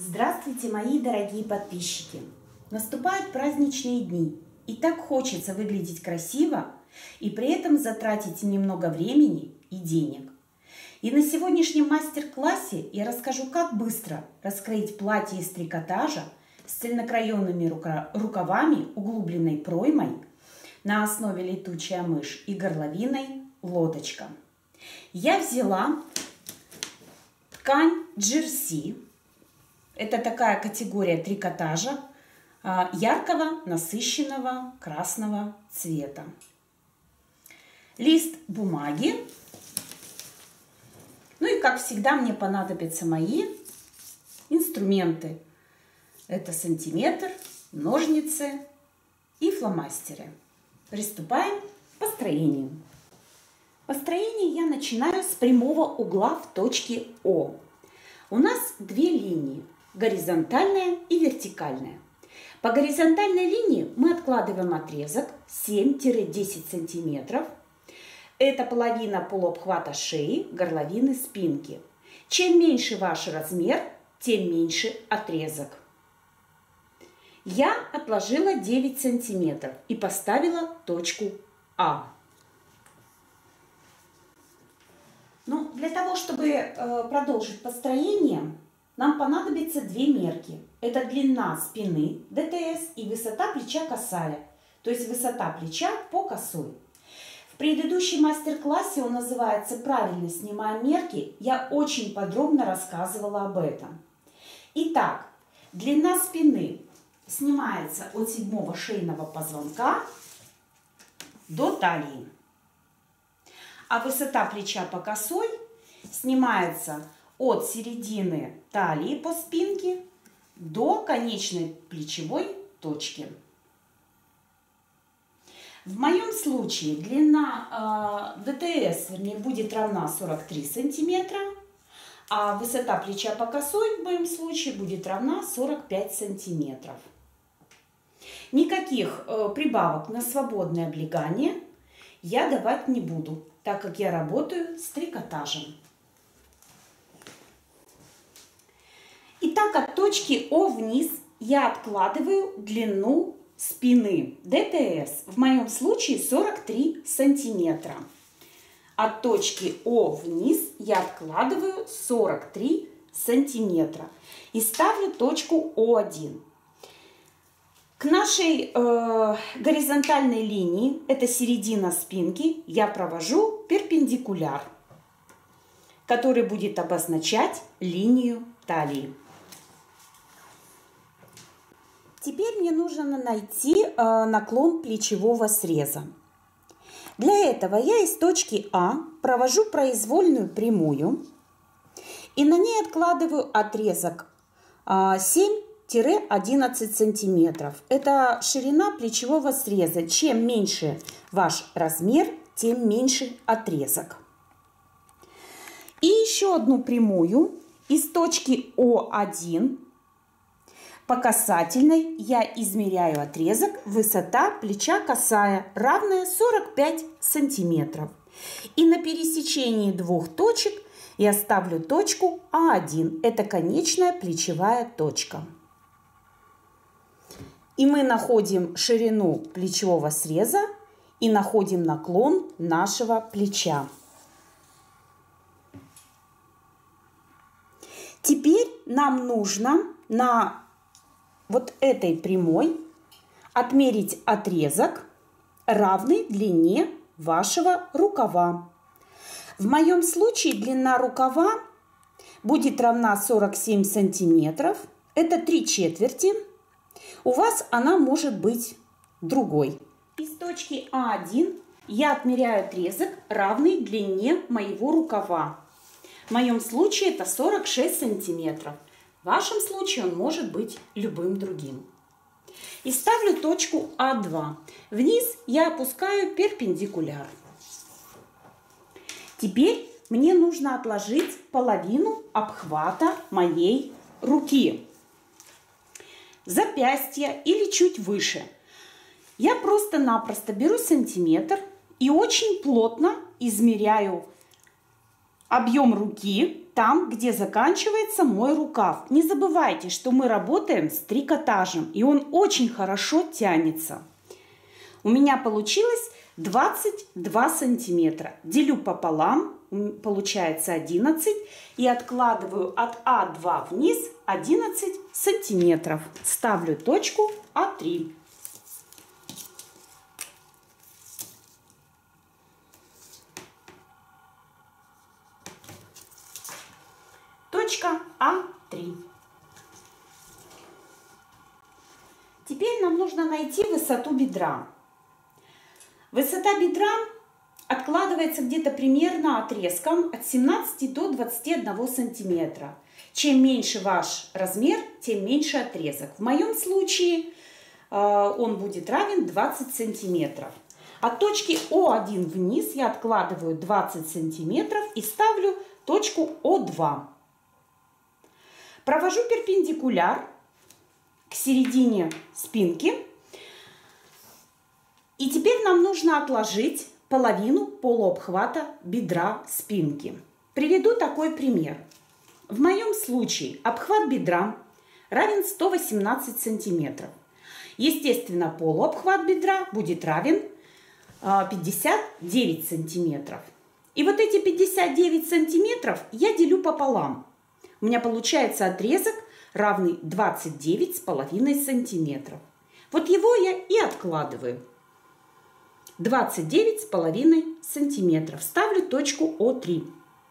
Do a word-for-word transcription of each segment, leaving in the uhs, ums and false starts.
Здравствуйте, мои дорогие подписчики! Наступают праздничные дни, и так хочется выглядеть красиво и при этом затратить немного времени и денег. И на сегодняшнем мастер-классе я расскажу, как быстро раскроить платье из трикотажа с цельнокраёнными рукавами, углубленной проймой на основе летучая мышь и горловиной лодочка. Я взяла ткань джерси. Это такая категория трикотажа яркого, насыщенного красного цвета. Лист бумаги. Ну и, как всегда, мне понадобятся мои инструменты. Это сантиметр, ножницы и фломастеры. Приступаем к построению. Построение я начинаю с прямого угла в точке О. У нас две линии. Горизонтальная и вертикальная. По горизонтальной линии мы откладываем отрезок семь-десять сантиметров. Это половина полуобхвата шеи, горловины, спинки. Чем меньше ваш размер, тем меньше отрезок. Я отложила девять сантиметров и поставила точку А. Ну, для того, чтобы э, продолжить построение, нам понадобится две мерки. Это длина спины ДТС и высота плеча косая, то есть высота плеча по косой. В предыдущем мастер-классе, он называется «Правильно снимаем мерки», я очень подробно рассказывала об этом. Итак, длина спины снимается от седьмого шейного позвонка до талии. А высота плеча по косой снимается от середины талии по спинке до конечной плечевой точки. В моем случае длина э, ДТС вернее, будет равна сорок три сантиметра, а высота плеча по косой в моем случае будет равна сорок пять сантиметров. Никаких э, прибавок на свободное облегание я давать не буду, так как я работаю с трикотажем. Итак, от точки О вниз я откладываю длину спины ДТС. В моем случае сорок три сантиметра. От точки О вниз я откладываю сорок три сантиметра и ставлю точку О один. К нашей э, горизонтальной линии, это середина спинки, я провожу перпендикуляр, который будет обозначать линию талии. Теперь мне нужно найти э, наклон плечевого среза. Для этого я из точки А провожу произвольную прямую и на ней откладываю отрезок э, семь-одиннадцать сантиметров. Это ширина плечевого среза. Чем меньше ваш размер, тем меньше отрезок. И еще одну прямую из точки О один. По касательной я измеряю отрезок, высота плеча косая, равная сорок пять сантиметров. И на пересечении двух точек я ставлю точку А один. Это конечная плечевая точка. И мы находим ширину плечевого среза и находим наклон нашего плеча. Теперь нам нужно на вот этой прямой отмерить отрезок, равный длине вашего рукава. В моем случае длина рукава будет равна сорок семь сантиметров. Это три четверти. У вас она может быть другой. Из точки А один я отмеряю отрезок, равный длине моего рукава. В моем случае это сорок шесть сантиметров. В вашем случае он может быть любым другим. И ставлю точку А два. Вниз я опускаю перпендикуляр. Теперь мне нужно отложить половину обхвата моей руки. Запястье или чуть выше. Я просто-напросто беру сантиметр и очень плотно измеряю объем руки там, где заканчивается мой рукав. Не забывайте, что мы работаем с трикотажем, и он очень хорошо тянется. У меня получилось двадцать два сантиметра. Делю пополам, получается одиннадцать, и откладываю от А два вниз одиннадцать сантиметров. Ставлю точку А три. Точка А три. Теперь нам нужно найти высоту бедра. Высота бедра откладывается где-то примерно отрезком от семнадцати до двадцати одного сантиметра. Чем меньше ваш размер, тем меньше отрезок. В моем случае э, он будет равен двадцати сантиметров. От точки О один вниз я откладываю двадцать сантиметров и ставлю точку О два. Провожу перпендикуляр к середине спинки. И теперь нам нужно отложить половину полуобхвата бедра спинки. Приведу такой пример. В моем случае обхват бедра равен ста восемнадцати сантиметров. Естественно, полуобхват бедра будет равен пятидесяти девяти сантиметров. И вот эти пятьдесят девять сантиметров я делю пополам. У меня получается отрезок, равный двадцати девяти с половиной сантиметров. Вот его я и откладываю. двадцать девять с половиной сантиметров. Ставлю точку О три.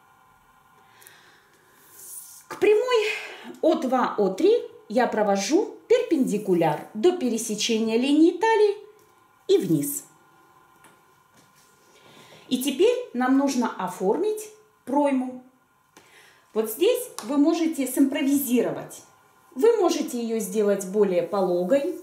К прямой О два О три я провожу перпендикуляр до пересечения линии талии и вниз. И теперь нам нужно оформить пройму. Вот здесь вы можете симпровизировать. Вы можете ее сделать более пологой,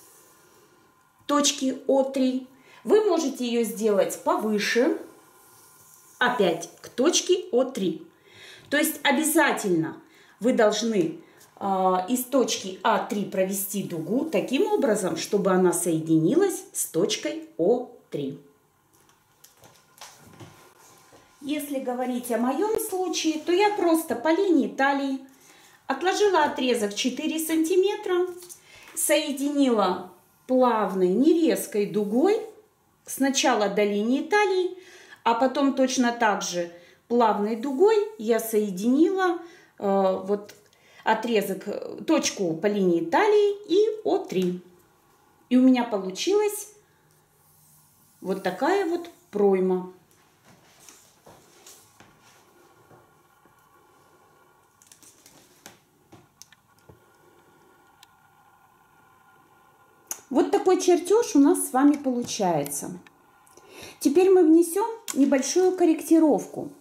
точки О три. Вы можете ее сделать повыше, опять к точке О три. То есть обязательно вы должны э, из точки А три провести дугу таким образом, чтобы она соединилась с точкой О три. Если говорить о моем случае, то я просто по линии талии отложила отрезок четыре сантиметра, соединила плавной, нерезкой дугой сначала до линии талии, а потом точно так же плавной дугой я соединила э, вот отрезок, точку по линии талии и О три. И у меня получилась вот такая вот пройма. Вот такой чертеж у нас с вами получается. Теперь мы внесем небольшую корректировку.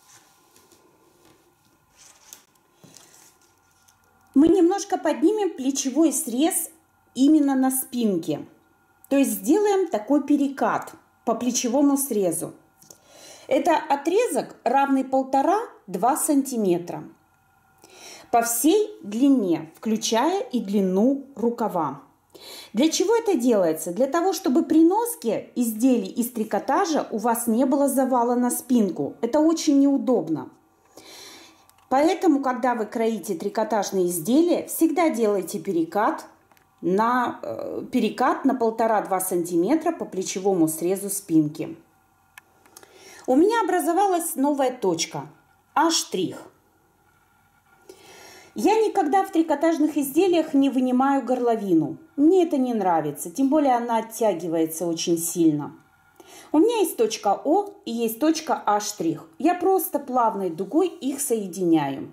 Мы немножко поднимем плечевой срез именно на спинке. То есть сделаем такой перекат по плечевому срезу. Это отрезок, равный полтора-два сантиметра по всей длине, включая и длину рукава. Для чего это делается? Для того, чтобы при носке изделий из трикотажа у вас не было завала на спинку. Это очень неудобно. Поэтому, когда вы кроите трикотажные изделия, всегда делайте перекат на, э, перекат на полтора-два сантиметра по плечевому срезу спинки. У меня образовалась новая точка А штрих. Я никогда в трикотажных изделиях не вынимаю горловину. Мне это не нравится, тем более она оттягивается очень сильно. У меня есть точка О и есть точка А штрих. Я просто плавной дугой их соединяю.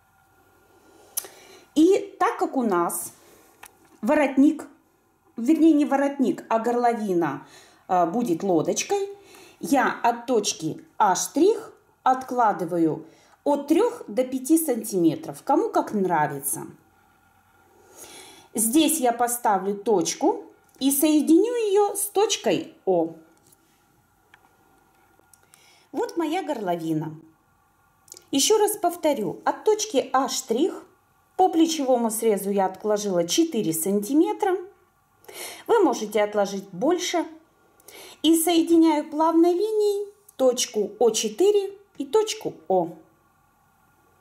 И так как у нас воротник, вернее не воротник, а горловина э, будет лодочкой, я от точки А штрих откладываю от трёх до пяти сантиметров, кому как нравится. Здесь я поставлю точку и соединю ее с точкой О. Вот моя горловина. Еще раз повторю, от точки А штрих по плечевому срезу я отложила четыре сантиметра. Вы можете отложить больше. И соединяю плавной линией точку О четыре и точку О.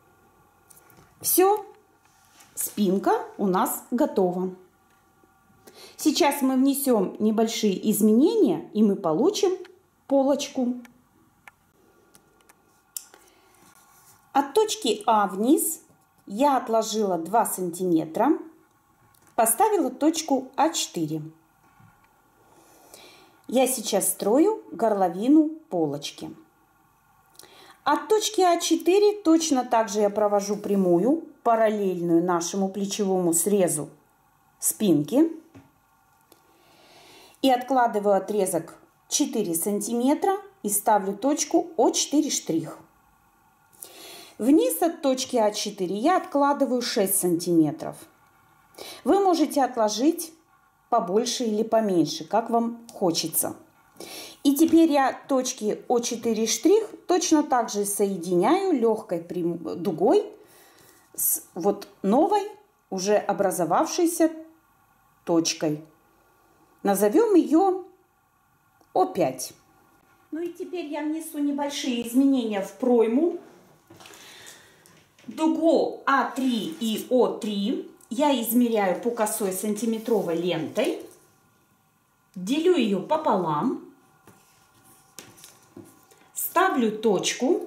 Все, спинка у нас готова. Сейчас мы внесем небольшие изменения, и мы получим полочку. От точки А вниз я отложила два сантиметра, поставила точку А четыре. Я сейчас строю горловину полочки. От точки А четыре точно так же я провожу прямую, параллельную нашему плечевому срезу спинки. И откладываю отрезок четыре сантиметра и ставлю точку О четыре штрих. Вниз от точки А четыре я откладываю шесть сантиметров. Вы можете отложить побольше или поменьше, как вам хочется. И теперь я точки О четыре штрих точно так же соединяю легкой дугой с вот новой, уже образовавшейся точкой. Назовем ее О пять. Ну и теперь я внесу небольшие изменения в пройму. Дугу А три и О три я измеряю по косой сантиметровой лентой. Делю ее пополам. Ставлю точку.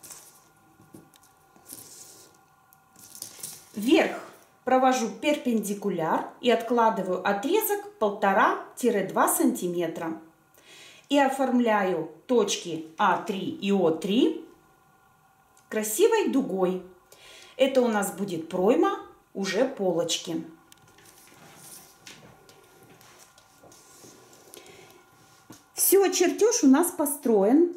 Вверх провожу перпендикуляр и откладываю отрезок полтора-два сантиметра. И оформляю точки А три и О три красивой дугой. Это у нас будет пройма уже полочки. Все, чертеж у нас построен.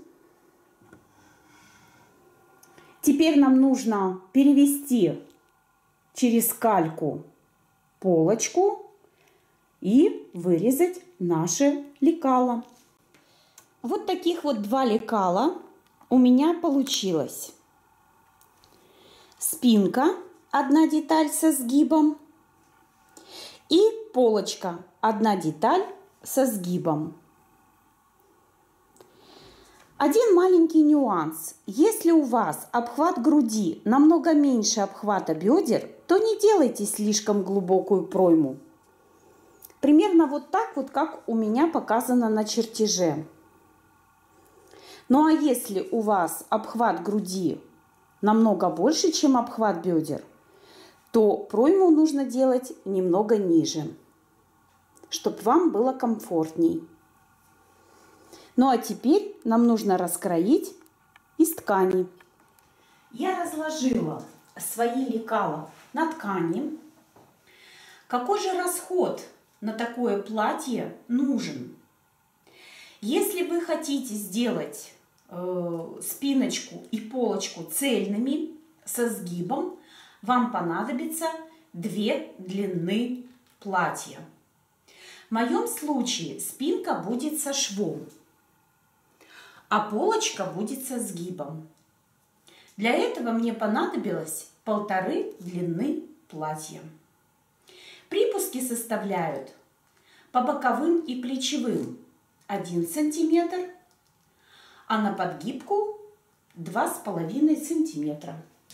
Теперь нам нужно перевести через кальку полочку и вырезать наше лекало. Вот таких вот два лекала у меня получилось. Спинка, одна деталь со сгибом, и полочка, одна деталь со сгибом. Один маленький нюанс. Если у вас обхват груди намного меньше обхвата бедер, то не делайте слишком глубокую пройму. Примерно вот так вот, как у меня показано на чертеже. Ну а если у вас обхват груди намного больше, чем обхват бедер, то пройму нужно делать немного ниже, чтобы вам было комфортней. Ну а теперь нам нужно раскроить из ткани. Я разложила свои лекала на ткани. Какой же расход на такое платье нужен? Если вы хотите сделать э, спиночку и полочку цельными, со сгибом, вам понадобится две длины платья. В моем случае спинка будет со швом, а полочка будет со сгибом. Для этого мне понадобилось полторы длины платья. Припуски составляют по боковым и плечевым один сантиметр, а на подгибку два с половиной сантиметра.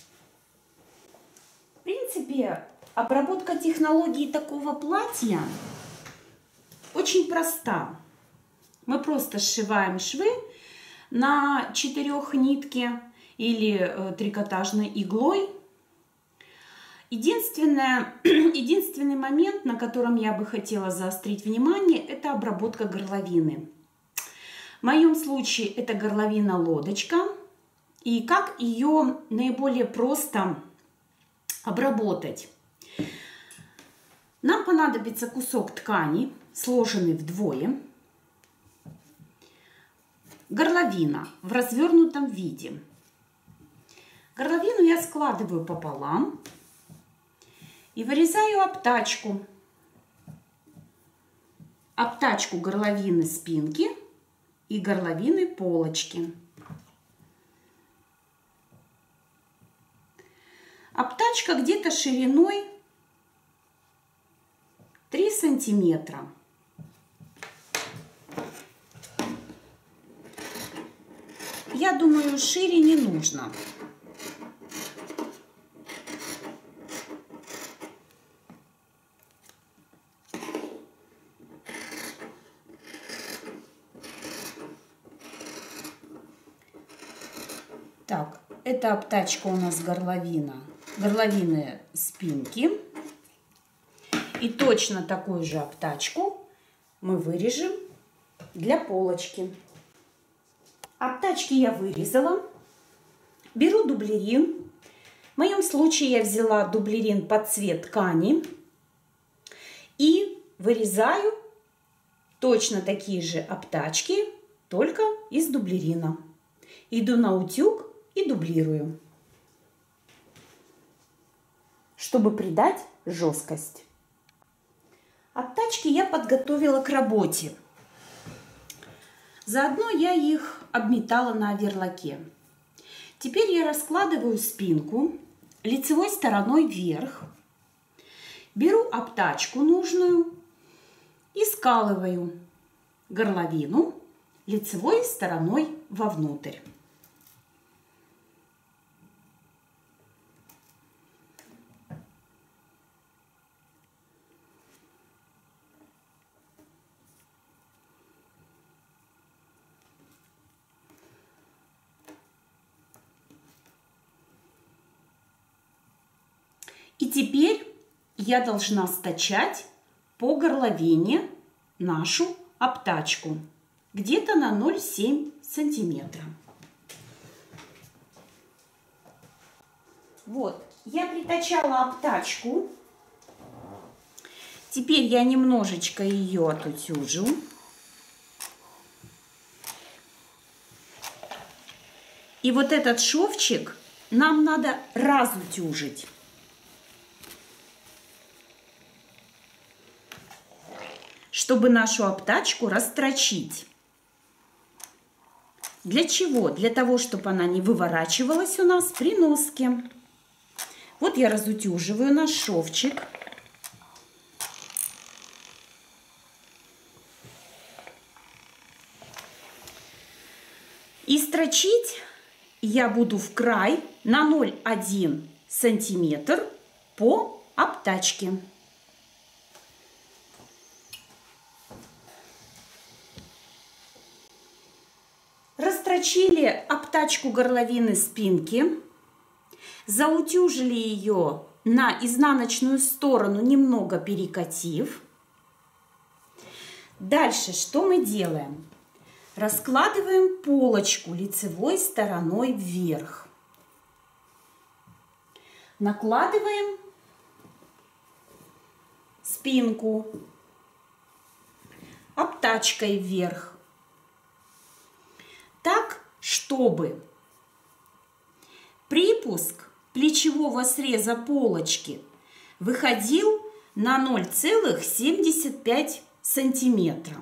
В принципе, обработка технологии такого платья очень проста. Мы просто сшиваем швы на четырех нитке или трикотажной иглой. Единственное, единственный момент, на котором я бы хотела заострить внимание, это обработка горловины. В моем случае это горловина лодочка. И как ее наиболее просто обработать? Нам понадобится кусок ткани, сложенный вдвое. Горловина в развернутом виде. Горловину я складываю пополам и вырезаю обтачку. Обтачку горловины спинки и горловины полочки. Обтачка где-то шириной три сантиметра. Я думаю, шире не нужно. Так, это обтачка у нас горловина, горловины спинки. И точно такую же обтачку мы вырежем для полочки. Обтачки я вырезала. Беру дублерин. В моем случае я взяла дублерин под цвет ткани. И вырезаю точно такие же обтачки, только из дублерина. Иду на утюг и дублирую, чтобы придать жесткость. Обтачки я подготовила к работе. Заодно я их обметала на оверлоке. Теперь я раскладываю спинку лицевой стороной вверх. Беру обтачку нужную и скалываю горловину лицевой стороной вовнутрь. И теперь я должна стачать по горловине нашу обтачку где-то на ноль целых семь десятых сантиметра. Вот, я притачала обтачку. Теперь я немножечко ее отутюжу. И вот этот шовчик нам надо разутюжить. Чтобы нашу обтачку растрочить. Для чего? Для того, чтобы она не выворачивалась у нас при носке. Вот я разутюживаю наш шовчик. И строчить я буду в край на ноль целых одна десятая сантиметра по обтачке. Растрочили обтачку горловины спинки, заутюжили ее на изнаночную сторону, немного перекатив. Дальше что мы делаем? Раскладываем полочку лицевой стороной вверх. Накладываем спинку обтачкой вверх. Так, чтобы припуск плечевого среза полочки выходил на ноль целых семьдесят пять сантиметра.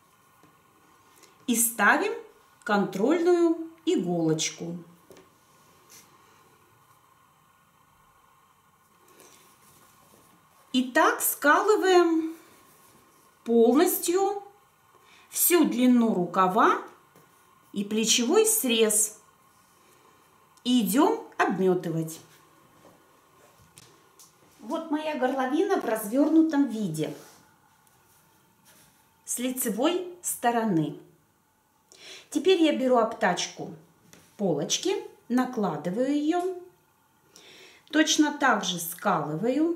И ставим контрольную иголочку. И так скалываем полностью всю длину рукава и плечевой срез. И идем обметывать. Вот моя горловина в развернутом виде с лицевой стороны. Теперь я беру обтачку полочки, накладываю ее, точно так же скалываю.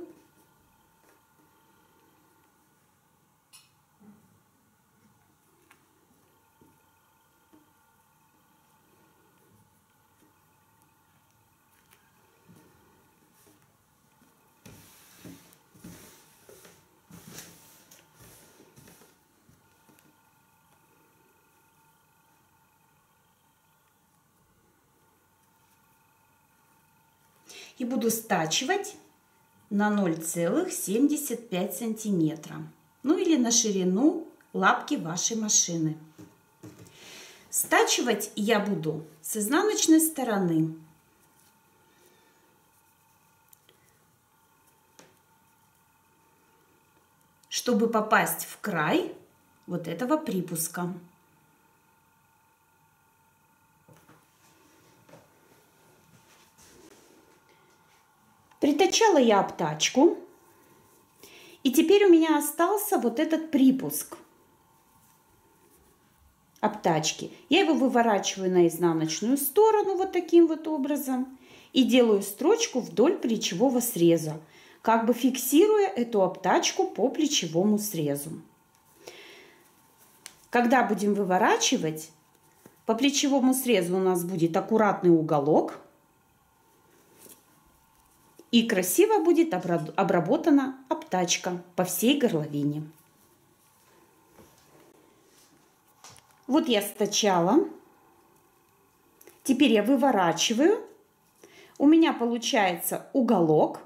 И буду стачивать на ноль целых семьдесят пять сантиметра. Ну или на ширину лапки вашей машины. Стачивать я буду с изнаночной стороны. Чтобы попасть в край вот этого припуска. Притачала я обтачку. И теперь у меня остался вот этот припуск. обтачки. Я его выворачиваю на изнаночную сторону вот таким вот образом и делаю строчку вдоль плечевого среза, как бы фиксируя эту обтачку по плечевому срезу. Когда будем выворачивать, по плечевому срезу у нас будет аккуратный уголок и красиво будет обработана обтачка по всей горловине. Вот я стачала. Теперь я выворачиваю. У меня получается уголок.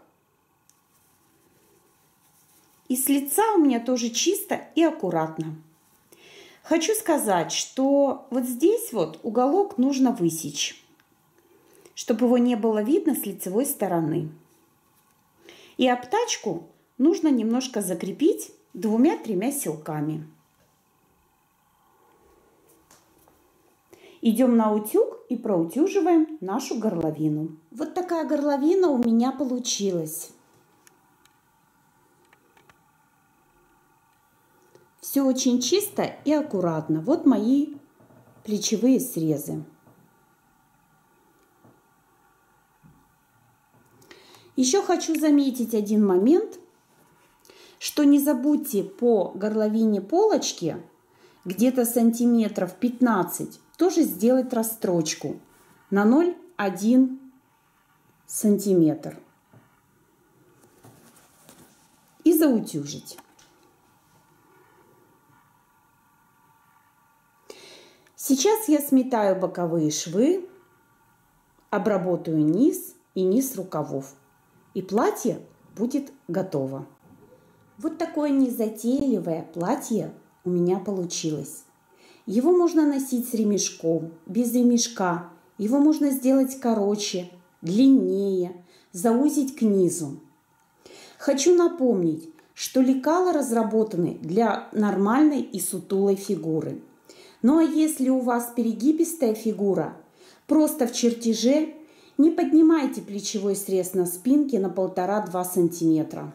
И с лица у меня тоже чисто и аккуратно. Хочу сказать, что вот здесь вот уголок нужно высечь, чтобы его не было видно с лицевой стороны. И обтачку нужно немножко закрепить двумя-тремя силками. Идем на утюг и проутюживаем нашу горловину. Вот такая горловина у меня получилась. Все очень чисто и аккуратно. Вот мои плечевые срезы. Еще хочу заметить один момент, что не забудьте по горловине полочки где-то сантиметров пятнадцать тоже сделать расстрочку на ноль целых одна десятая сантиметр и заутюжить. Сейчас я сметаю боковые швы, обработаю низ и низ рукавов, и платье будет готово. Вот такое незатейливое платье у меня получилось. Его можно носить с ремешком, без ремешка. Его можно сделать короче, длиннее, заузить к низу. Хочу напомнить, что лекала разработаны для нормальной и сутулой фигуры. Ну а если у вас перегибистая фигура, просто в чертеже не поднимайте плечевой срез на спинке на полтора-два сантиметра.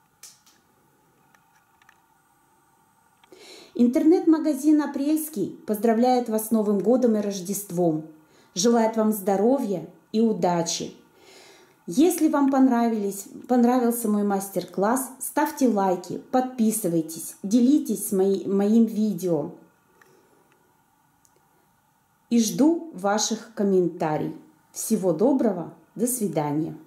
Интернет-магазин «Апрельский» поздравляет вас с Новым годом и Рождеством. Желает вам здоровья и удачи. Если вам понравились, понравился мой мастер-класс, ставьте лайки, подписывайтесь, делитесь с мои, моим видео. И жду ваших комментариев. Всего доброго, до свидания.